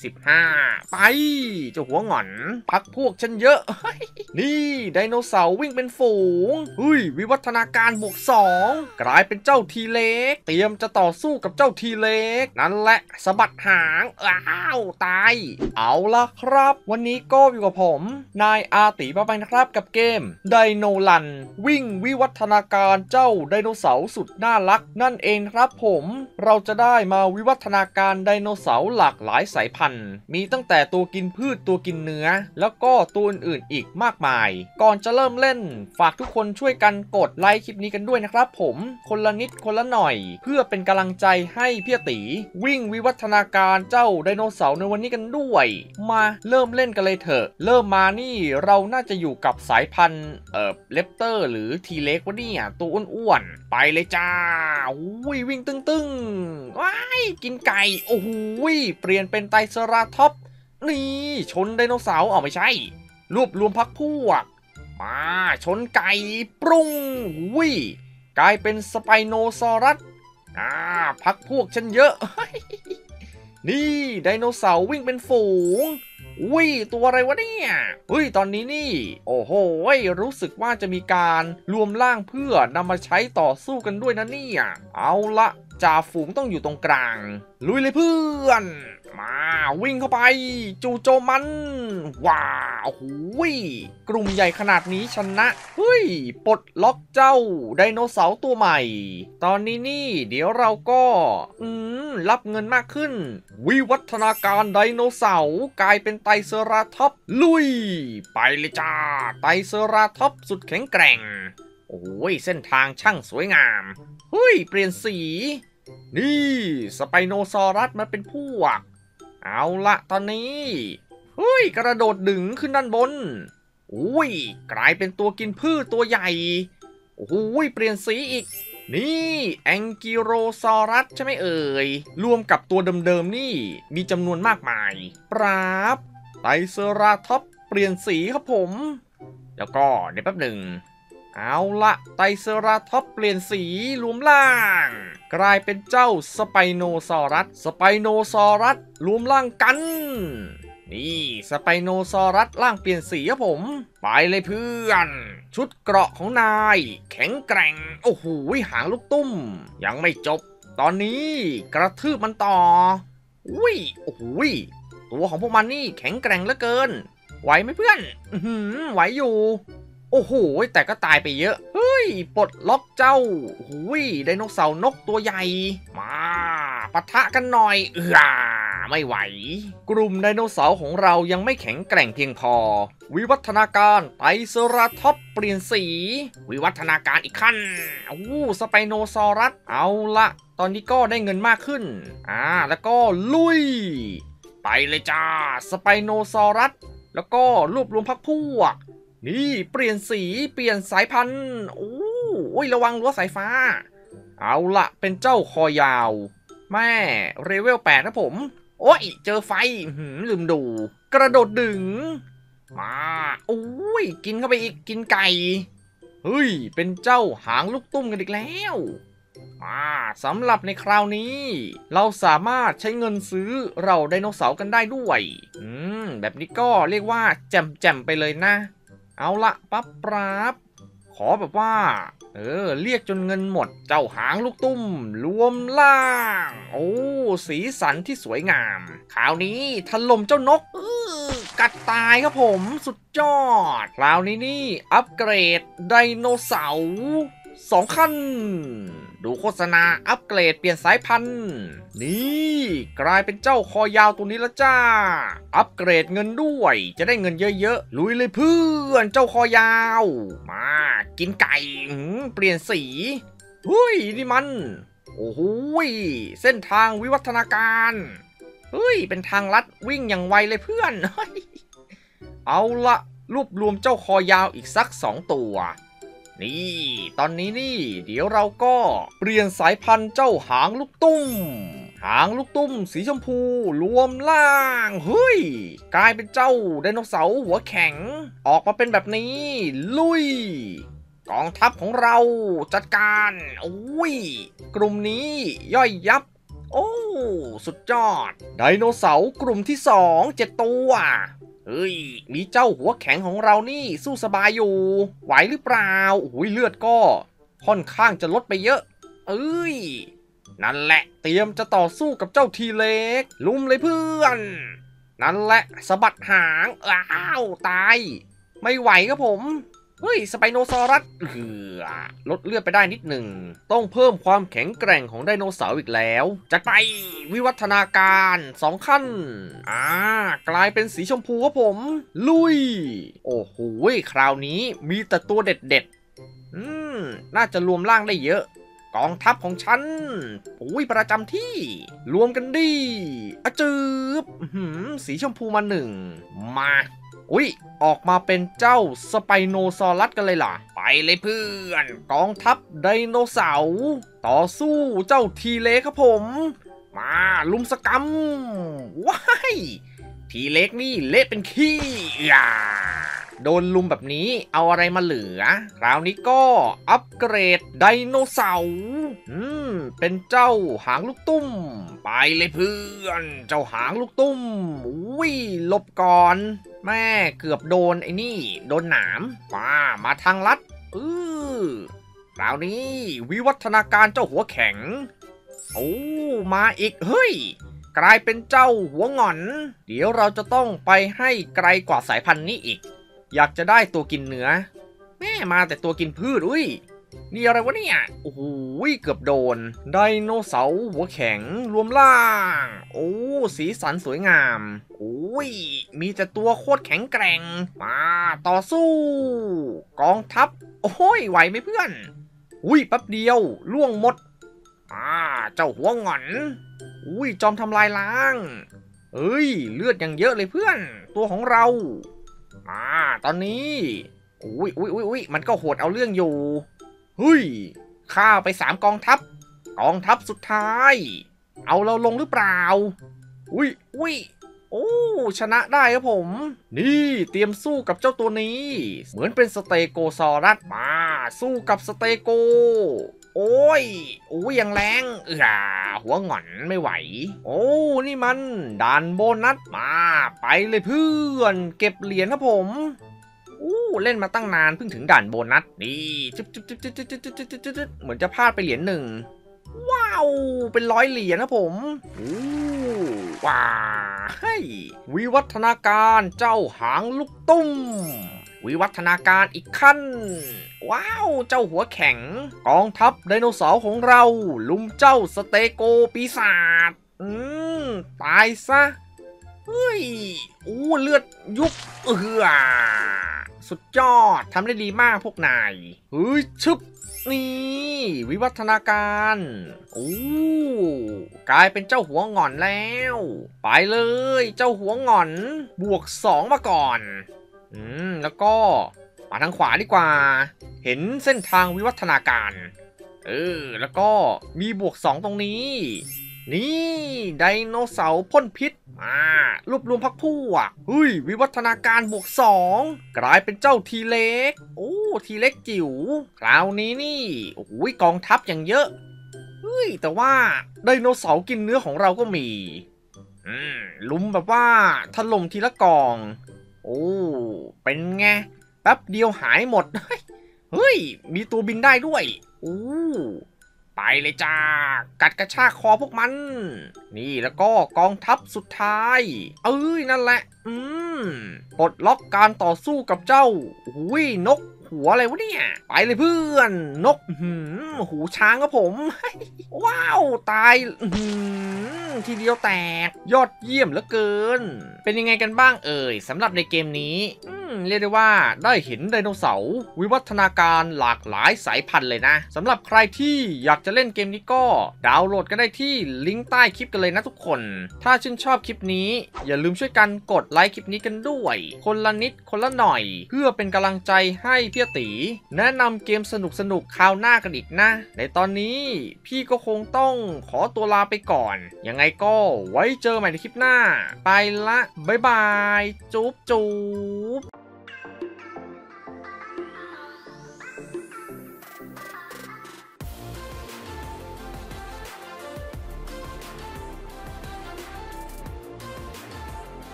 15ไปเจ้าหัวหงอนพักพวกฉันเยอะ นี่ไดโนเสาร์วิ่งเป็นฝูงวิวัฒนาการบวก2กลายเป็นเจ้าทีเล็กเตรียมจะต่อสู้กับเจ้าทีเล็กนั่นแหละสะบัดหางอ้าวตายเอาล่ะครับวันนี้ก็อยู่กับผมนายอาติมาไปนะครับกับเกมไดโนลันวิ่งวิวัฒนาการเจ้าไดโนเสาร์สุดน่ารักนั่นเองครับผมเราจะได้มาวิวัฒนาการไดโนเสาร์หลากหลายสายพันธุ์มีตั้งแต่ตัวกินพืชตัวกินเนื้อแล้วก็ตัวอื่นๆอีกมากมายก่อนจะเริ่มเล่นฝากทุกคนช่วยกันกดไลค์คลิปนี้กันด้วยนะครับผมคนละนิดคนละหน่อยเพื่อเป็นกำลังใจให้พี่ตีวิ่งวิวัฒนาการเจ้าไดโนเสาร์ในวันนี้กันด้วยมาเริ่มเล่นกันเลยเถอะเริ่มมานี่เราน่าจะอยู่กับสายพันธุ์เลปเตอร์หรือทีเล็กวะเนี่ยตัวอ้วนๆไปเลยจ้าวิ่งตึ้งว้ายกินไก่โอ้โหเปลี่ยนเป็นไตรเซราทอปส์นี่ชนไดโนเสาร์ไม่ใช่รวบรวมพักพวกมาชนไก่ปรุงกลายเป็นสไปโนซอรัสพักพวกฉันเยอะ นี่ไดโนเสาร์วิ่งเป็นฝูงตัวอะไรวะเนี่ยตอนนี้นี่โอ้โหรู้สึกว่าจะมีการรวมร่างเพื่อนำมาใช้ต่อสู้กันด้วยนะเนี่ยเอาละจ่าฝูงต้องอยู่ตรงกลางลุยเลยเพื่อนมาวิ่งเข้าไปจู่โจมมันว้าวกลุ่มใหญ่ขนาดนี้ชนะปลดล็อกเจ้าไดโนเสาร์ตัวใหม่ตอนนี้นี่เดี๋ยวเราก็รับเงินมากขึ้นวิวัฒนาการไดโนเสาร์กลายเป็นไตรเซราทอปส์ลุยไปเลยจ้าไตรเซราทอปส์สุดแข็งแกร่งเส้นทางช่างสวยงามเปลี่ยนสีนี่สไปโนซอรัสมันเป็นพวกเอาละตอนนี้กระโดดดึงขึ้นด้านบนกลายเป็นตัวกินพืชตัวใหญ่เปลี่ยนสีอีกนี่แองกิโรซอรัสใช่ไหมเอ่ยรวมกับตัวเดิมๆนี่มีจำนวนมากมายปราบไตรเซราทอปส์เปลี่ยนสีครับผมแล้วก็เดี๋ยวแป๊บหนึ่งเอาละไตรเซราทอปส์เปลี่ยนสีรวมร่างกลายเป็นเจ้าสไปโนซอรัสรวมร่างกันนี่สไปโนซอรัสร่างเปลี่ยนสีครับผมไปเลยเพื่อนชุดเกราะของนายแข็งแกร่งหางลูกตุ้มยังไม่จบตอนนี้กระทืบมันต่อตัวของพวกมันนี่แข็งแกร่งเหลือเกินไหวไหมเพื่อนไหวอยู่แต่ก็ตายไปเยอะปลดล็อกเจ้าไดโนเสาร์นกตัวใหญ่มาปะทะกันหน่อยไม่ไหวกลุ่มไดโนเสาร์ของเรายังไม่แข็งแกร่งเพียงพอวิวัฒนาการไตรเซราทอปส์เปลี่ยนสีวิวัฒนาการอีกขั้นสไปโนซอรัสเอาละตอนนี้ก็ได้เงินมากขึ้นแล้วก็ลุยไปเลยจ้าสไปโนซอรัสแล้วก็รวบรวมพรรคพวกนี่เปลี่ยนสีเปลี่ยนสายพันธุ์ระวังรั้วสายฟ้าเอาละเป็นเจ้าคอยาวแม่เลเวล8นะผมเจอไฟลืมดูกระโดดดึงมากินเข้าไปอีกกินไก่เป็นเจ้าหางลูกตุ้มกันอีกแล้วสำหรับในคราวนี้เราสามารถใช้เงินซื้อเราไดโนเสาร์กันได้ด้วยแบบนี้ก็เรียกว่าแจ่มไปเลยนะเอาละปั๊บปราบขอแบบว่าเรียกจนเงินหมดเจ้าหางลูกตุ้มรวมล่างสีสันที่สวยงามคราวนี้ถล่มเจ้านกกัดตายครับผมสุดยอดคราวนี้นี่อัปเกรดไดโนเสาร์2 ขั้นดูโฆษณาอัปเกรดเปลี่ยนสายพันธุ์นี่กลายเป็นเจ้าคอยาวตัวนี้ละจ้าอัปเกรดเงินด้วยจะได้เงินเยอะๆลุยเลยเพื่อนเจ้าคอยาวมากินไก่เปลี่ยนสีนี่มันเส้นทางวิวัฒนาการเป็นทางลัดวิ่งอย่างไวเลยเพื่อน เอาละรวบรวมเจ้าคอยาวอีกสัก2 ตัวนี่ตอนนี้นี่เดี๋ยวเราก็เปลี่ยนสายพันธุ์เจ้าหางลูกตุ้มสีชมพูรวมล่างกลายเป็นเจ้าไดโนเสาร์หัวแข็งออกมาเป็นแบบนี้ลุยกองทัพของเราจัดการกลุ่มนี้ย่อยยับโอ้สุดยอดไดโนเสาร์กลุ่มที่2 7 ตัวเฮ้ยมีเจ้าหัวแข็งของเรานี่สู้สบายอยู่ไหวหรือเปล่าโอ้ยเลือดก็ค่อนข้างจะลดไปเยอะเอ้ยนั่นแหละเตรียมจะต่อสู้กับเจ้าทีเล็กลุมเลยเพื่อนนั่นแหละสะบัดหางอ้าวตายไม่ไหวครับผมเฮ้ยสไปโนซอรัสลดเลือดไปได้นิดหนึ่งต้องเพิ่มความแข็งแกร่งของไดโนเสาร์อีกแล้วจัดไปวิวัฒนาการ2 ขั้นกลายเป็นสีชมพูครับผมลุยโอ้โหคราวนี้มีแต่ตัวเด็ดน่าจะรวมร่างได้เยอะกองทัพของฉันประจำที่รวมกันดีจืบสีชมพูมามาออกมาเป็นเจ้าสไปโนซอรัสกันเลยล่ะไปเลยเพื่อนกองทัพไดโนเสาร์ต่อสู้เจ้าทีเล็กครับผมมาลุมสกรรมว้ายทีเล็กนี่เละเป็นขี้โดนลุมแบบนี้เอาอะไรมาเหลือคราวนี้ก็อัปเกรดไดโนเสาร์เป็นเจ้าหางลูกตุ้มไปเลยเพื่อนเจ้าหางลูกตุ้มหลบก่อนแม่เกือบโดนไอ้นี่โดนหนามมาทางลัดคราวนี้วิวัฒนาการเจ้าหัวแข็งมาอีกเฮ้ยกลายเป็นเจ้าหัวหงอนเดี๋ยวเราจะต้องไปให้ไกลกว่าสายพันธุ์นี้อีกอยากจะได้ตัวกินเนื้อแม่มาแต่ตัวกินพืชนี่อะไรวะเนี่ยโอ้โหเกือบโดนไดโนเสาร์หัวแข็งรวมล่างสีสันสวยงามมีแต่ตัวโคตรแข็งแกร่งมาต่อสู้กองทัพไหวไหมเพื่อนแป๊บเดียวล่วงหมดเจ้าหัวหงอนจอมทำลายล้างเลือดยังเยอะเลยเพื่อนตัวของเราตอนนี้มันก็โหดเอาเรื่องอยู่ฆ่าไป3 กองทัพสุดท้ายเอาเราลงหรือเปล่าชนะได้ครับผมนี่เตรียมสู้กับเจ้าตัวนี้เหมือนเป็นสเตโกซอรัสมาสู้กับสเตโกยังแรงหัวหงอนไม่ไหวนี่มันด่านโบนัสมาไปเลยเพื่อนเก็บเหรียญครับผมเล่นมาตั้งนานเพิ่งถึงด่านโบนัสนี่เหมือนจะพลาดไปเหรียญหนึ่งว้าวเป็น100 เหรียญนะผมว้าวิวัฒนาการเจ้าหางลูกตุ้มวิวัฒนาการอีกขั้นว้าวเจ้าหัวแข็งกองทัพไดโนเสาร์ของเราลุมเจ้าสเตโกปีศาจตายซะเลือดยุบสุดยอดทำได้ดีมากพวกนายชึบนี่วิวัฒนาการกลายเป็นเจ้าหัวหงอนแล้วไปเลยเจ้าหัวหงอนบวก2มาก่อนแล้วก็มาทางขวาดีกว่าเห็นเส้นทางวิวัฒนาการแล้วก็มีบวก2ตรงนี้นี่ไดโนเสาร์พ่นพิษรวบรวมพรรคพวกวิวัฒนาการบวก2กลายเป็นเจ้าทีเล็กทีเล็กจิ๋วคราวนี้นี่กองทัพอย่างเยอะแต่ว่าไดโนเสาร์กินเนื้อของเราก็มีลุมแบบว่าถล่มทีละกองเป็นไงแป๊บเดียวหายหมดมีตัวบินได้ด้วยไปเลยจ้ากัดกระชากคอพวกมันนี่แล้วก็กองทัพสุดท้ายนั่นแหละปลดล็อกการต่อสู้กับเจ้านกหัวอะไรวะเนี่ยไปเลยเพื่อนนกหูช้างครับผมว้าวตายทีเดียวแตกยอดเยี่ยมเหลือเกินเป็นยังไงกันบ้างสำหรับในเกมนี้เรียกได้ว่าได้เห็นไดโนเสาร์วิวัฒนาการหลากหลายสายพันธุ์เลยนะสำหรับใครที่อยากจะเล่นเกมนี้ก็ดาวน์โหลดกันได้ที่ลิงก์ใต้คลิปกันเลยนะทุกคนถ้าชื่นชอบคลิปนี้อย่าลืมช่วยกันกดไลค์คลิปนี้กันด้วยคนละนิดคนละหน่อยเพื่อเป็นกำลังใจให้พี่ตีแนะนำเกมสนุกคราวหน้ากันอีกนะในตอนนี้พี่ก็คงต้องขอตัวลาไปก่อนยังไงก็ไว้เจอใหม่ในคลิปหน้าไปละบ๊ายบายจุ๊บ